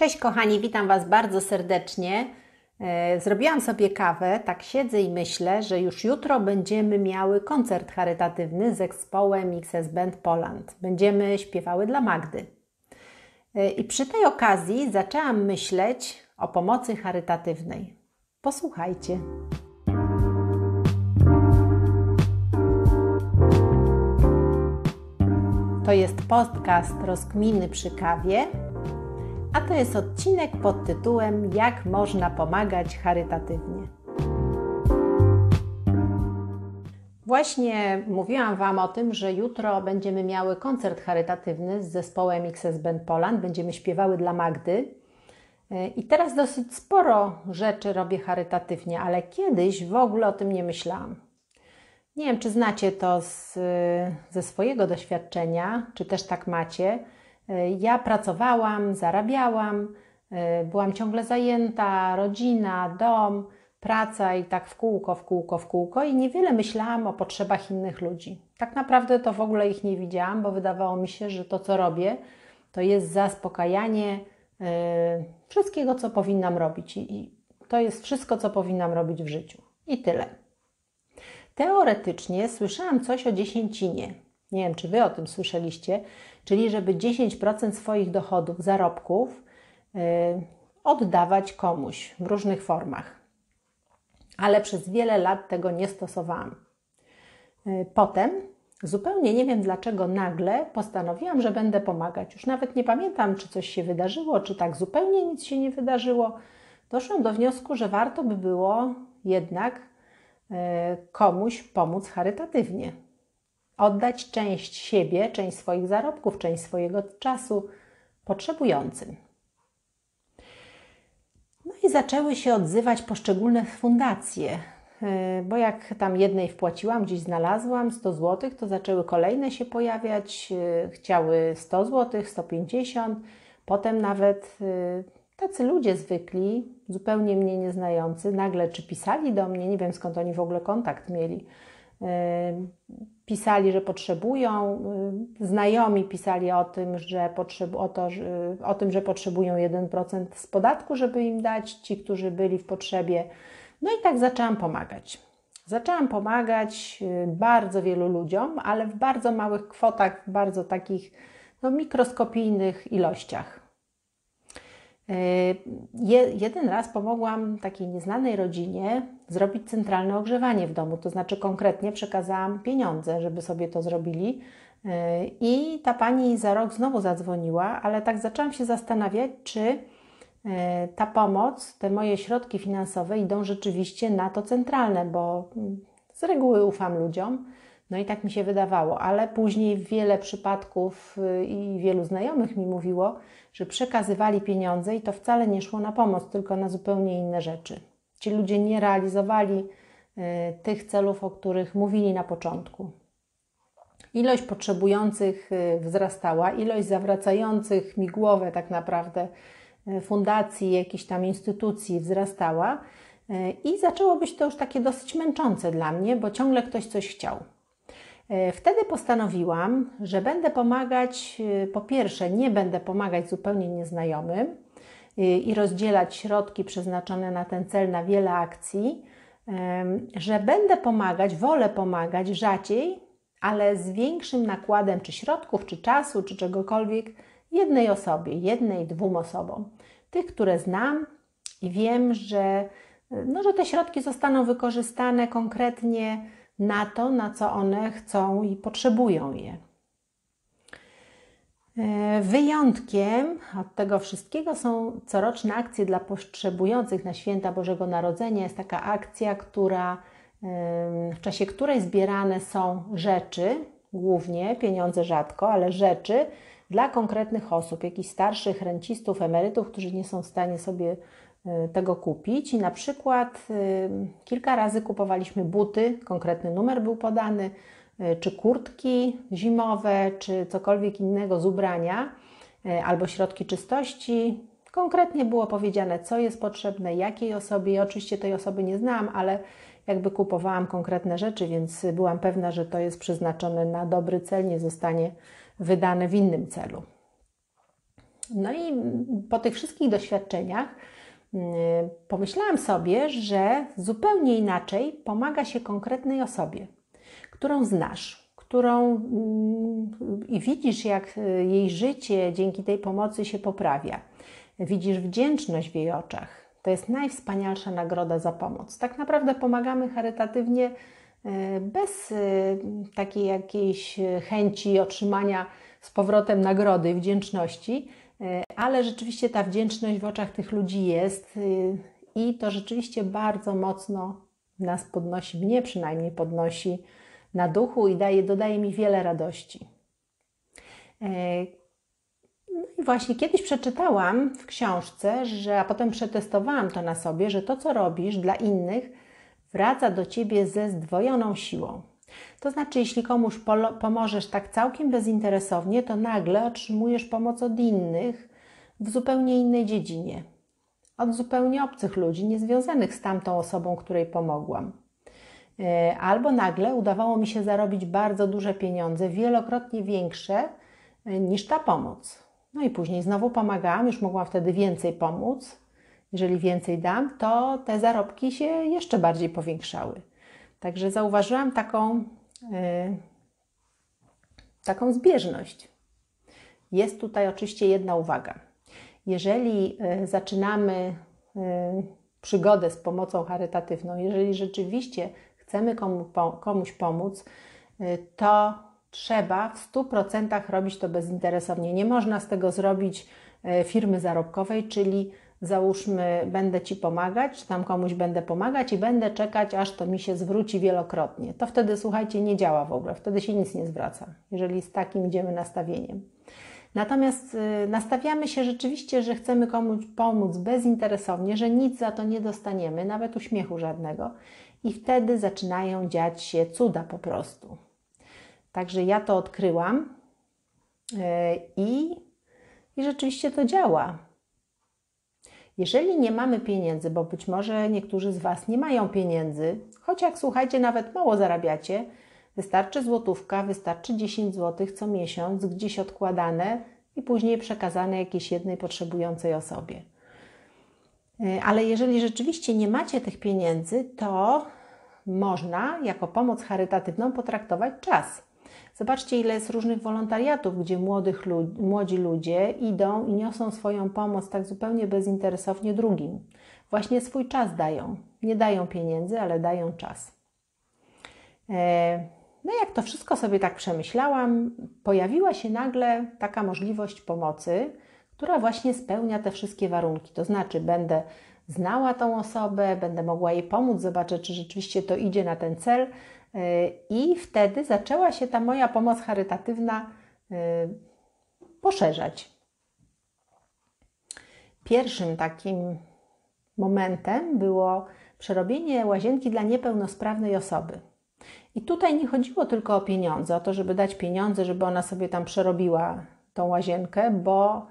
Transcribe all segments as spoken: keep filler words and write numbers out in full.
Cześć kochani, witam Was bardzo serdecznie. Zrobiłam sobie kawę, tak siedzę i myślę, że już jutro będziemy miały koncert charytatywny z zespołem X S Band Poland. Będziemy śpiewały dla Magdy. I przy tej okazji zaczęłam myśleć o pomocy charytatywnej. Posłuchajcie. To jest podcast Rozkminy przy kawie, a to jest odcinek pod tytułem Jak można pomagać charytatywnie. Właśnie mówiłam Wam o tym, że jutro będziemy miały koncert charytatywny z zespołem X S Band Poland. Będziemy śpiewały dla Magdy. I teraz dosyć sporo rzeczy robię charytatywnie, ale kiedyś w ogóle o tym nie myślałam. Nie wiem, czy znacie to z, ze swojego doświadczenia, czy też tak macie. Ja pracowałam, zarabiałam, byłam ciągle zajęta, rodzina, dom, praca i tak w kółko, w kółko, w kółko i niewiele myślałam o potrzebach innych ludzi. Tak naprawdę to w ogóle ich nie widziałam, bo wydawało mi się, że to, co robię, to jest zaspokajanie yy, wszystkiego, co powinnam robić i, i to jest wszystko, co powinnam robić w życiu. I tyle. Teoretycznie słyszałam coś o dziesięcinie. Nie wiem, czy Wy o tym słyszeliście, czyli żeby dziesięć procent swoich dochodów, zarobków yy, oddawać komuś w różnych formach. Ale przez wiele lat tego nie stosowałam. Yy, potem, zupełnie nie wiem dlaczego, nagle postanowiłam, że będę pomagać. Już nawet nie pamiętam, czy coś się wydarzyło, czy tak zupełnie nic się nie wydarzyło. Doszłam do wniosku, że warto by było jednak yy, komuś pomóc charytatywnie. Oddać część siebie, część swoich zarobków, część swojego czasu potrzebującym. No i zaczęły się odzywać poszczególne fundacje, bo jak tam jednej wpłaciłam, gdzieś znalazłam sto złotych, to zaczęły kolejne się pojawiać, chciały sto złotych, sto pięćdziesiąt, potem nawet tacy ludzie zwykli, zupełnie mnie nieznający, nagle czy pisali do mnie, nie wiem skąd oni w ogóle kontakt mieli, pisali, że potrzebują, znajomi pisali o tym, że potrzebu- o, to, że, o tym, że potrzebują jeden procent z podatku, żeby im dać, ci, którzy byli w potrzebie. No i tak zaczęłam pomagać. Zaczęłam pomagać bardzo wielu ludziom, ale w bardzo małych kwotach, w bardzo takich no, mikroskopijnych ilościach. Je, jeden raz pomogłam takiej nieznanej rodzinie zrobić centralne ogrzewanie w domu, to znaczy konkretnie przekazałam pieniądze, żeby sobie to zrobili i ta pani za rok znowu zadzwoniła, ale tak zaczęłam się zastanawiać, czy ta pomoc, te moje środki finansowe idą rzeczywiście na to centralne, bo z reguły ufam ludziom, no i tak mi się wydawało, ale później wiele przypadków i wielu znajomych mi mówiło, że przekazywali pieniądze i to wcale nie szło na pomoc, tylko na zupełnie inne rzeczy. Ci ludzie nie realizowali y, tych celów, o których mówili na początku. Ilość potrzebujących y, wzrastała, ilość zawracających mi głowę tak naprawdę y, fundacji, jakichś tam instytucji wzrastała y, i zaczęło być to już takie dosyć męczące dla mnie, bo ciągle ktoś coś chciał. Wtedy postanowiłam, że będę pomagać, po pierwsze nie będę pomagać zupełnie nieznajomym i rozdzielać środki przeznaczone na ten cel na wiele akcji, że będę pomagać, wolę pomagać rzadziej, ale z większym nakładem czy środków, czy czasu, czy czegokolwiek jednej osobie, jednej, dwóm osobom. Tych, które znam i wiem, że, no, że te środki zostaną wykorzystane konkretnie na to, na co one chcą i potrzebują je. Wyjątkiem od tego wszystkiego są coroczne akcje dla potrzebujących na święta Bożego Narodzenia. Jest taka akcja, która, w czasie której zbierane są rzeczy, głównie, pieniądze rzadko, ale rzeczy dla konkretnych osób, jakichś starszych, rencistów, emerytów, którzy nie są w stanie sobie tego kupić i na przykład y, kilka razy kupowaliśmy buty, konkretny numer był podany, y, czy kurtki zimowe, czy cokolwiek innego z ubrania, y, albo środki czystości. Konkretnie było powiedziane, co jest potrzebne, jakiej osobie. Ja oczywiście tej osoby nie znałam, ale jakby kupowałam konkretne rzeczy, więc byłam pewna, że to jest przeznaczone na dobry cel, nie zostanie wydane w innym celu. No i po tych wszystkich doświadczeniach pomyślałam sobie, że zupełnie inaczej pomaga się konkretnej osobie, którą znasz, którą i widzisz, jak jej życie dzięki tej pomocy się poprawia. Widzisz wdzięczność w jej oczach. To jest najwspanialsza nagroda za pomoc. Tak naprawdę pomagamy charytatywnie bez takiej jakiejś chęci otrzymania z powrotem nagrody, wdzięczności, ale rzeczywiście ta wdzięczność w oczach tych ludzi jest i to rzeczywiście bardzo mocno nas podnosi, mnie przynajmniej podnosi na duchu i daje, dodaje mi wiele radości. No i właśnie kiedyś przeczytałam w książce, że, a potem przetestowałam to na sobie, że to, co robisz dla innych, wraca do Ciebie ze zdwojoną siłą. To znaczy, jeśli komuś pomożesz tak całkiem bezinteresownie, to nagle otrzymujesz pomoc od innych w zupełnie innej dziedzinie. Od zupełnie obcych ludzi, niezwiązanych z tamtą osobą, której pomogłam. Albo nagle udawało mi się zarobić bardzo duże pieniądze, wielokrotnie większe niż ta pomoc. No i później znowu pomagałam, już mogłam wtedy więcej pomóc. Jeżeli więcej dam, to te zarobki się jeszcze bardziej powiększały. Także zauważyłam taką, yy, taką zbieżność. Jest tutaj oczywiście jedna uwaga. Jeżeli yy, zaczynamy yy, przygodę z pomocą charytatywną, jeżeli rzeczywiście chcemy komu, komuś pomóc, yy, to trzeba w stu procentach robić to bezinteresownie. Nie można z tego zrobić yy, firmy zarobkowej, czyli załóżmy, będę Ci pomagać, czy tam komuś będę pomagać i będę czekać, aż to mi się zwróci wielokrotnie. To wtedy, słuchajcie, nie działa w ogóle, wtedy się nic nie zwraca, jeżeli z takim idziemy nastawieniem. Natomiast y, nastawiamy się rzeczywiście, że chcemy komuś pomóc bezinteresownie, że nic za to nie dostaniemy, nawet uśmiechu żadnego i wtedy zaczynają dziać się cuda po prostu. Także ja to odkryłam y, i, i rzeczywiście to działa. Jeżeli nie mamy pieniędzy, bo być może niektórzy z Was nie mają pieniędzy, choć jak słuchajcie, nawet mało zarabiacie, wystarczy złotówka, wystarczy dziesięć złotych co miesiąc gdzieś odkładane i później przekazane jakiejś jednej potrzebującej osobie. Ale jeżeli rzeczywiście nie macie tych pieniędzy, to można jako pomoc charytatywną potraktować czas. Zobaczcie, ile jest różnych wolontariatów, gdzie młodych lud- młodzi ludzie idą i niosą swoją pomoc tak zupełnie bezinteresownie drugim. Właśnie swój czas dają. Nie dają pieniędzy, ale dają czas. E, no jak to wszystko sobie tak przemyślałam, pojawiła się nagle taka możliwość pomocy, która właśnie spełnia te wszystkie warunki. To znaczy, będę znała tą osobę, będę mogła jej pomóc, zobaczę, czy rzeczywiście to idzie na ten cel. I wtedy zaczęła się ta moja pomoc charytatywna poszerzać. Pierwszym takim momentem było przerobienie łazienki dla niepełnosprawnej osoby. I tutaj nie chodziło tylko o pieniądze, o to, żeby dać pieniądze, żeby ona sobie tam przerobiła tą łazienkę, bo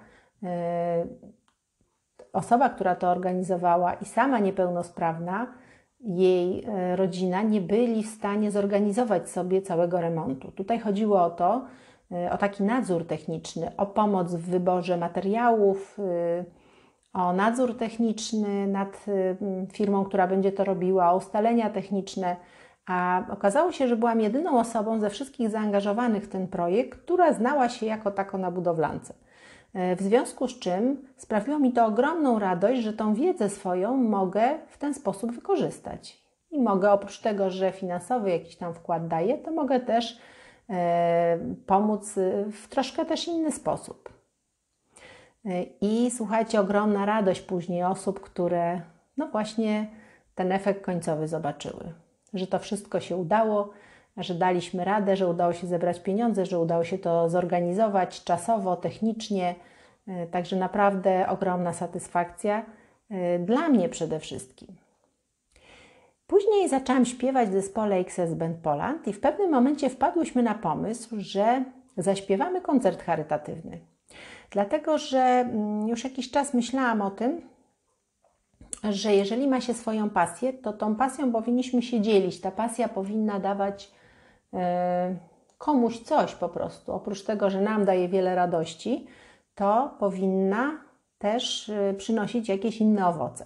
osoba, która to organizowała i sama niepełnosprawna, jej rodzina nie byli w stanie zorganizować sobie całego remontu. Tutaj chodziło o to, o taki nadzór techniczny, o pomoc w wyborze materiałów, o nadzór techniczny nad firmą, która będzie to robiła, o ustalenia techniczne, a okazało się, że byłam jedyną osobą ze wszystkich zaangażowanych w ten projekt, która znała się jako tako na budowlance. W związku z czym sprawiło mi to ogromną radość, że tą wiedzę swoją mogę w ten sposób wykorzystać. I mogę oprócz tego, że finansowy jakiś tam wkład daję, to mogę też e, pomóc w troszkę też inny sposób. E, I słuchajcie, ogromna radość później osób, które no właśnie ten efekt końcowy zobaczyły. Że to wszystko się udało, że daliśmy radę, że udało się zebrać pieniądze, że udało się to zorganizować czasowo, technicznie. Także naprawdę ogromna satysfakcja dla mnie przede wszystkim. Później zaczęłam śpiewać w zespole X S Band Poland i w pewnym momencie wpadłyśmy na pomysł, że zaśpiewamy koncert charytatywny. Dlatego, że już jakiś czas myślałam o tym, że jeżeli ma się swoją pasję, to tą pasją powinniśmy się dzielić. Ta pasja powinna dawać komuś coś po prostu. Oprócz tego, że nam daje wiele radości, to powinna też przynosić jakieś inne owoce.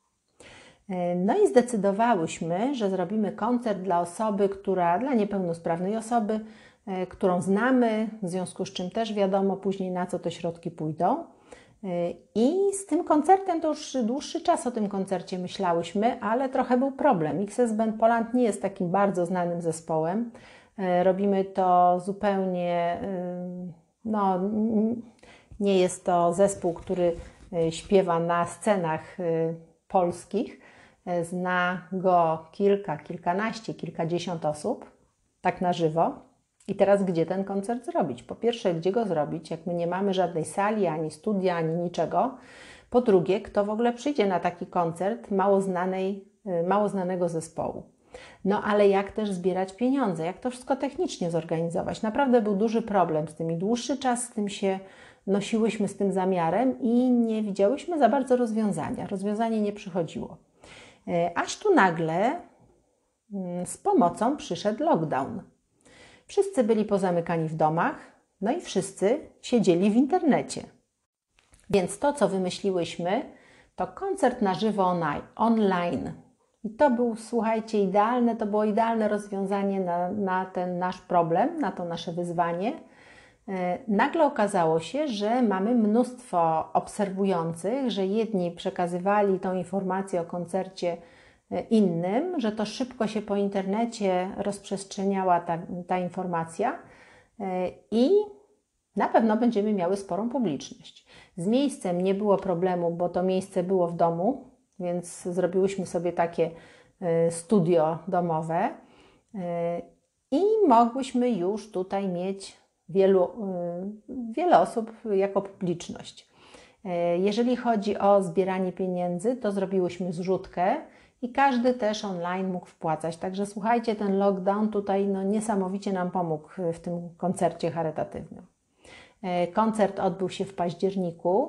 No i zdecydowałyśmy, że zrobimy koncert dla osoby, która, dla niepełnosprawnej osoby, którą znamy, w związku z czym też wiadomo później, na co te środki pójdą. I z tym koncertem to już dłuższy czas o tym koncercie myślałyśmy, ale trochę był problem. X S Band Poland nie jest takim bardzo znanym zespołem. Robimy to zupełnie, no nie jest to zespół, który śpiewa na scenach polskich. Zna go kilka, kilkanaście, kilkadziesiąt osób, tak na żywo. I teraz gdzie ten koncert zrobić? Po pierwsze, gdzie go zrobić, jak my nie mamy żadnej sali, ani studia, ani niczego. Po drugie, kto w ogóle przyjdzie na taki koncert mało znanej, mało znanego zespołu. No ale jak też zbierać pieniądze, jak to wszystko technicznie zorganizować? Naprawdę był duży problem z tym i dłuższy czas z tym się nosiłyśmy, z tym zamiarem i nie widziałyśmy za bardzo rozwiązania. Rozwiązanie nie przychodziło. Aż tu nagle z pomocą przyszedł lockdown. Wszyscy byli pozamykani w domach, no i wszyscy siedzieli w internecie. Więc to, co wymyśliłyśmy, to koncert na żywo online. I to był, słuchajcie, idealne, to było idealne rozwiązanie na, na ten nasz problem, na to nasze wyzwanie. Nagle okazało się, że mamy mnóstwo obserwujących, że jedni przekazywali tą informację o koncercie innym, że to szybko się po internecie rozprzestrzeniała ta, ta informacja i na pewno będziemy miały sporą publiczność. Z miejscem nie było problemu, bo to miejsce było w domu, więc zrobiłyśmy sobie takie studio domowe i mogłyśmy już tutaj mieć wielu, wiele osób jako publiczność. Jeżeli chodzi o zbieranie pieniędzy, to zrobiłyśmy zrzutkę i każdy też online mógł wpłacać. Także słuchajcie, ten lockdown tutaj no, niesamowicie nam pomógł w tym koncercie charytatywnym. Koncert odbył się w październiku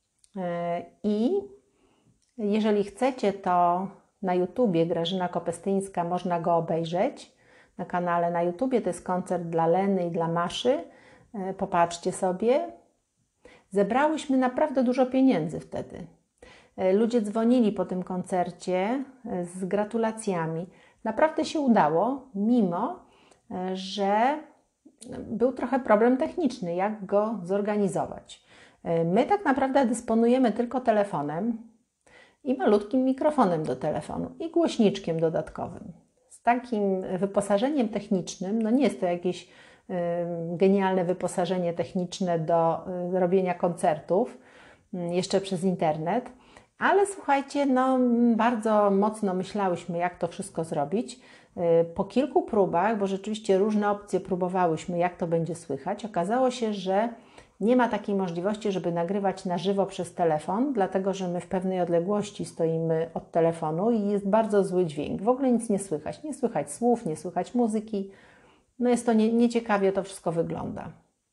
i jeżeli chcecie, to na YouTubie Grażyna Kopestyńska można go obejrzeć. Na kanale na YouTubie to jest koncert dla Leny i dla Maszy. Popatrzcie sobie. Zebrałyśmy naprawdę dużo pieniędzy wtedy. Ludzie dzwonili po tym koncercie z gratulacjami. Naprawdę się udało, mimo że był trochę problem techniczny, jak go zorganizować. My tak naprawdę dysponujemy tylko telefonem i malutkim mikrofonem do telefonu i głośniczkiem dodatkowym. Z takim wyposażeniem technicznym, no nie jest to jakieś y, genialne wyposażenie techniczne do y, robienia koncertów, y, jeszcze przez internet, ale słuchajcie, no bardzo mocno myślałyśmy, jak to wszystko zrobić. Y, po kilku próbach, bo rzeczywiście różne opcje próbowałyśmy, jak to będzie słychać, okazało się, że nie ma takiej możliwości, żeby nagrywać na żywo przez telefon, dlatego że my w pewnej odległości stoimy od telefonu i jest bardzo zły dźwięk. W ogóle nic nie słychać. Nie słychać słów, nie słychać muzyki. No jest to nie, nieciekawie, to wszystko wygląda.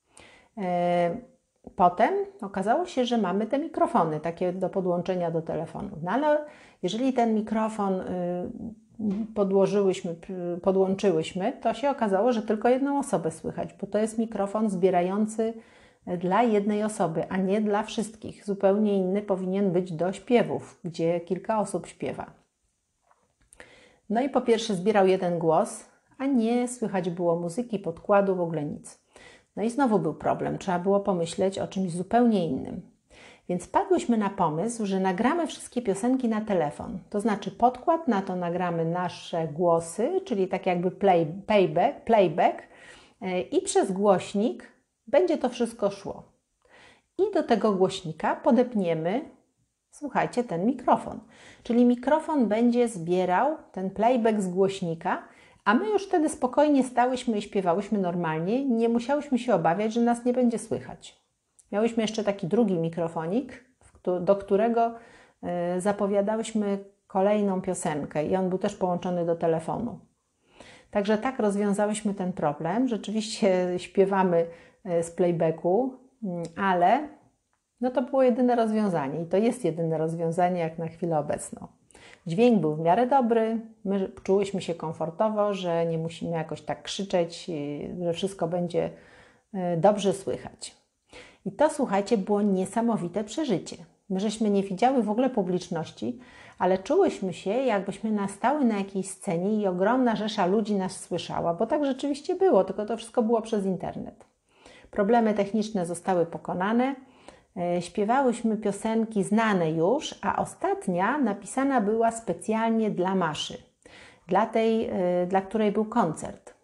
Potem okazało się, że mamy te mikrofony takie do podłączenia do telefonu. No ale jeżeli ten mikrofon podłożyłyśmy, podłączyłyśmy, to się okazało, że tylko jedną osobę słychać, bo to jest mikrofon zbierający dla jednej osoby, a nie dla wszystkich. Zupełnie inny powinien być do śpiewów, gdzie kilka osób śpiewa. No i po pierwsze zbierał jeden głos, a nie słychać było muzyki, podkładu, w ogóle nic. No i znowu był problem, trzeba było pomyśleć o czymś zupełnie innym. Więc padłyśmy na pomysł, że nagramy wszystkie piosenki na telefon. To znaczy podkład, na to nagramy nasze głosy, czyli tak jakby play, playback, playback i przez głośnik będzie to wszystko szło. I do tego głośnika podepniemy, słuchajcie, ten mikrofon. Czyli mikrofon będzie zbierał ten playback z głośnika, a my już wtedy spokojnie stałyśmy i śpiewałyśmy normalnie. Nie musiałyśmy się obawiać, że nas nie będzie słychać. Miałyśmy jeszcze taki drugi mikrofonik, do którego zapowiadałyśmy kolejną piosenkę i on był też połączony do telefonu. Także tak rozwiązałyśmy ten problem. Rzeczywiście śpiewamy z playbacku, ale no to było jedyne rozwiązanie i to jest jedyne rozwiązanie jak na chwilę obecną. Dźwięk był w miarę dobry, my czułyśmy się komfortowo, że nie musimy jakoś tak krzyczeć, że wszystko będzie dobrze słychać. I to, słuchajcie, było niesamowite przeżycie. My żeśmy nie widziały w ogóle publiczności, ale czułyśmy się, jakbyśmy nastały na jakiejś scenie i ogromna rzesza ludzi nas słyszała, bo tak rzeczywiście było, tylko to wszystko było przez internet. Problemy techniczne zostały pokonane, śpiewałyśmy piosenki znane już, a ostatnia napisana była specjalnie dla Maszy, dla tej, dla której był koncert.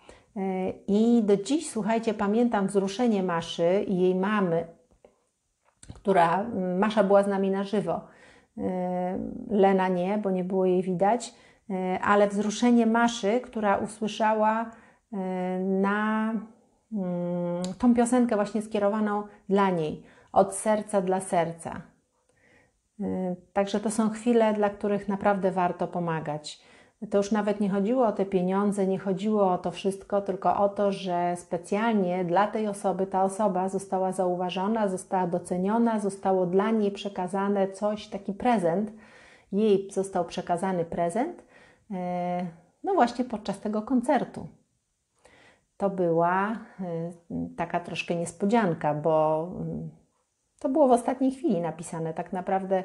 I do dziś, słuchajcie, pamiętam wzruszenie Maszy i jej mamy, która, Masza była z nami na żywo, Lena nie, bo nie było jej widać, ale wzruszenie Maszy, która usłyszała na tą piosenkę właśnie skierowaną dla niej, od serca dla serca. Także to są chwile, dla których naprawdę warto pomagać. To już nawet nie chodziło o te pieniądze, nie chodziło o to wszystko, tylko o to, że specjalnie dla tej osoby ta osoba została zauważona, została doceniona, zostało dla niej przekazane coś, taki prezent. Jej został przekazany prezent, no właśnie podczas tego koncertu. To była taka troszkę niespodzianka, bo to było w ostatniej chwili napisane. Tak naprawdę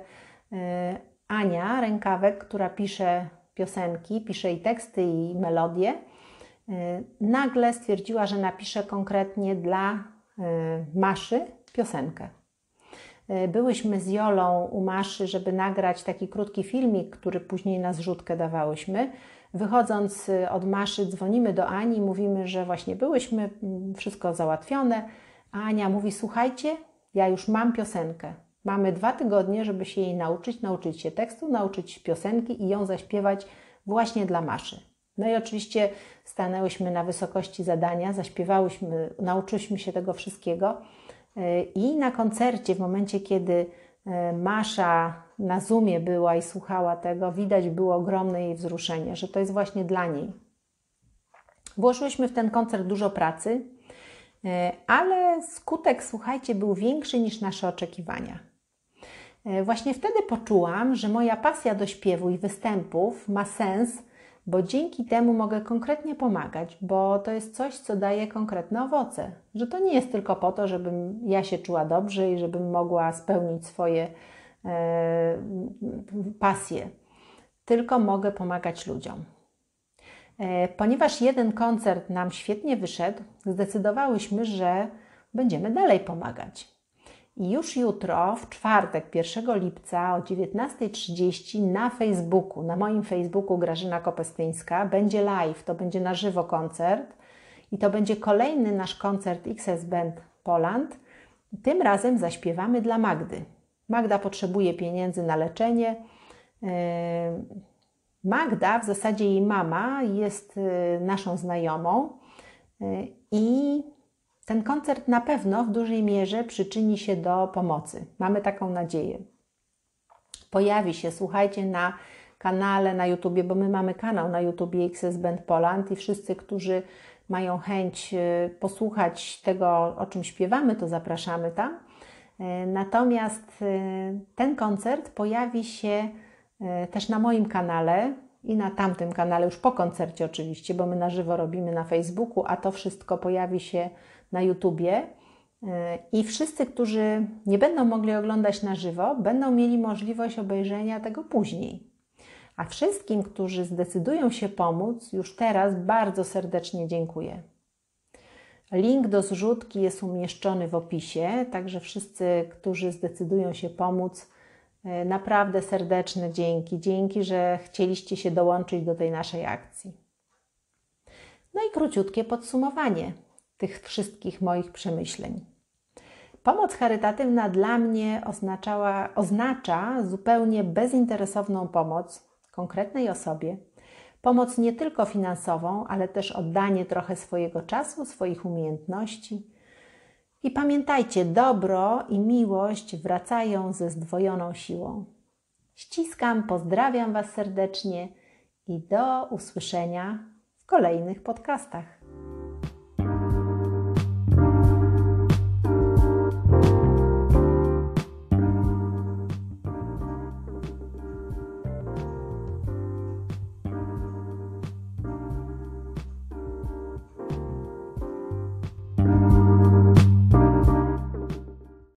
Ania Rękawek, która pisze piosenki, pisze i teksty, i melodie, nagle stwierdziła, że napisze konkretnie dla Maszy piosenkę. Byłyśmy z Jolą u Maszy, żeby nagrać taki krótki filmik, który później na zrzutkę dawałyśmy. Wychodząc od Maszy dzwonimy do Ani, mówimy, że właśnie byłyśmy, wszystko załatwione. A Ania mówi, słuchajcie, ja już mam piosenkę. Mamy dwa tygodnie, żeby się jej nauczyć, nauczyć się tekstu, nauczyć piosenki i ją zaśpiewać właśnie dla Maszy. No i oczywiście stanęłyśmy na wysokości zadania, zaśpiewałyśmy, nauczyłyśmy się tego wszystkiego i na koncercie, w momencie kiedy Masza na Zoomie była i słuchała tego, widać było ogromne jej wzruszenie, że to jest właśnie dla niej. Włożyłyśmy w ten koncert dużo pracy, ale skutek, słuchajcie, był większy niż nasze oczekiwania. Właśnie wtedy poczułam, że moja pasja do śpiewu i występów ma sens, bo dzięki temu mogę konkretnie pomagać, bo to jest coś, co daje konkretne owoce. Że to nie jest tylko po to, żebym ja się czuła dobrze i żebym mogła spełnić swoje e, pasje, tylko mogę pomagać ludziom. E, ponieważ jeden koncert nam świetnie wyszedł, zdecydowałyśmy, że będziemy dalej pomagać. I już jutro, w czwartek, pierwszego lipca o dziewiętnasta trzydzieści na Facebooku, na moim Facebooku Grażyna Kopestyńska, będzie live, to będzie na żywo koncert i to będzie kolejny nasz koncert X S Band Poland. Tym razem zaśpiewamy dla Magdy. Magda potrzebuje pieniędzy na leczenie. Magda, w zasadzie jej mama, jest naszą znajomą i ten koncert na pewno w dużej mierze przyczyni się do pomocy. Mamy taką nadzieję. Pojawi się, słuchajcie, na kanale na YouTubie, bo my mamy kanał na YouTubie X S Band Poland i wszyscy, którzy mają chęć posłuchać tego, o czym śpiewamy, to zapraszamy tam. Natomiast ten koncert pojawi się też na moim kanale i na tamtym kanale, już po koncercie oczywiście, bo my na żywo robimy na Facebooku, a to wszystko pojawi się na YouTubie i wszyscy, którzy nie będą mogli oglądać na żywo, będą mieli możliwość obejrzenia tego później. A wszystkim, którzy zdecydują się pomóc, już teraz bardzo serdecznie dziękuję. Link do zrzutki jest umieszczony w opisie, także wszyscy, którzy zdecydują się pomóc, naprawdę serdeczne dzięki. Dzięki, że chcieliście się dołączyć do tej naszej akcji. No i króciutkie podsumowanie tych wszystkich moich przemyśleń. Pomoc charytatywna dla mnie oznaczała, oznacza zupełnie bezinteresowną pomoc konkretnej osobie. Pomoc nie tylko finansową, ale też oddanie trochę swojego czasu, swoich umiejętności. I pamiętajcie, dobro i miłość wracają ze zdwojoną siłą. Ściskam, pozdrawiam Was serdecznie i do usłyszenia w kolejnych podcastach.